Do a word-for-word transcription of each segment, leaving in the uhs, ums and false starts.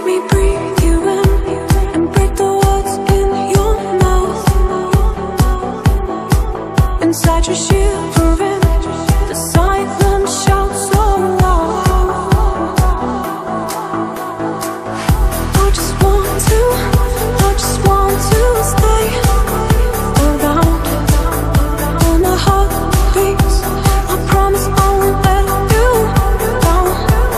me breathe you in and break the words in your mouth. Inside you're shivering, the silence shouts so loud. I just want to, I just want to stay around. When my heart beats, I promise I won't let you down.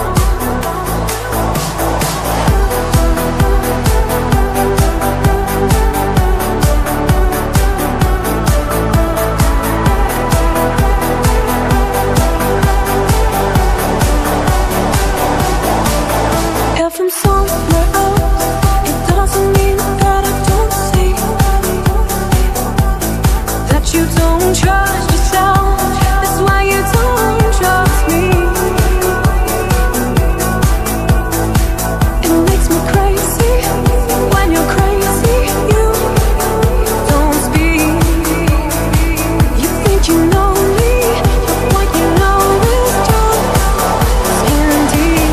If I'm somewhere else, it doesn't mean that I don't see that you don't trust yourself. That's why you don't trust me. It makes me crazy when you're crazy. You don't speak. You think you know me, but what you know is just in deep.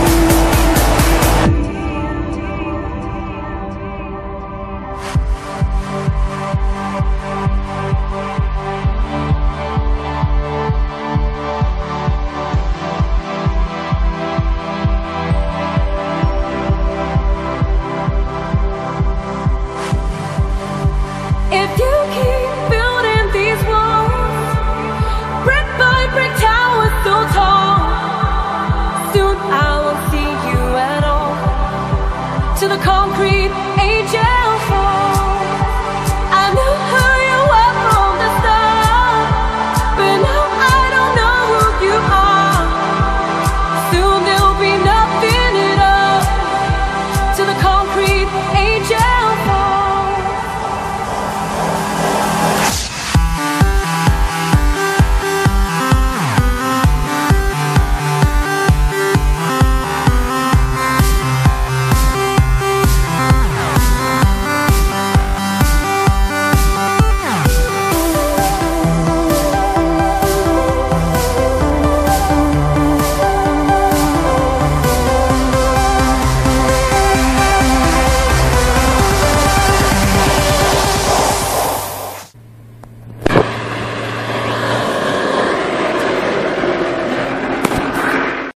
If you keep building these walls, brick by brick towers so tall, soon I won't see you at all, till the concrete angel falls.